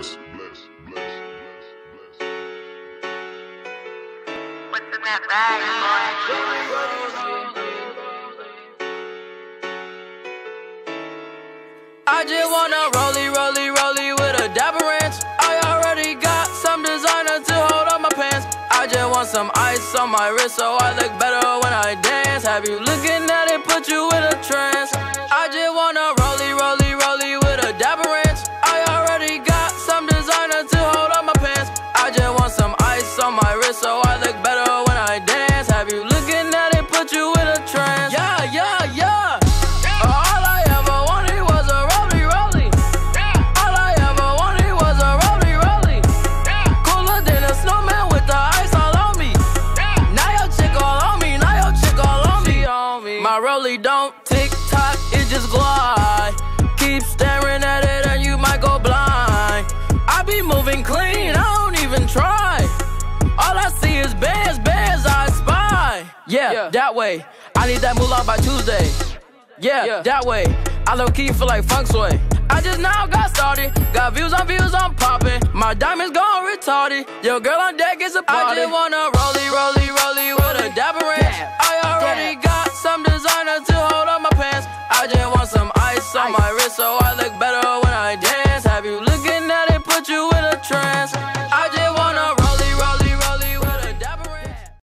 What's in that bag, boy? I just wanna rollie with a dapper ranch. I already got some designer to hold up my pants. I just want some ice on my wrist so I look better when I dance. Have you looking at it, put you in a trance. I just wanna rollie with a dapper ranch. I already got some designer to hold up my pants. I just want some ice on my wrist so I look better when I dance. Have you looking at it, put you in a trance. Yeah. All I ever wanted was a rollie. All I ever wanted was a rollie. Cooler than a snowman with the ice all on me. Now your chick all on me, My rollie don't tick tock, it just glide. Keep staring at it and you might go blind. I be moving clean, I don't even try. All I see is bands, I spy. Yeah, that way. I need that moolah by Tuesday. Yeah, that way. I low-key feel like funk sway. I just now got started. Got views on views, I'm popping. My diamonds gone retarded. Your girl on deck is a party. I just wanna rollie with a dapper ranch. I already got some designer to hold up my pants. I just want some ice on my wrist so I look better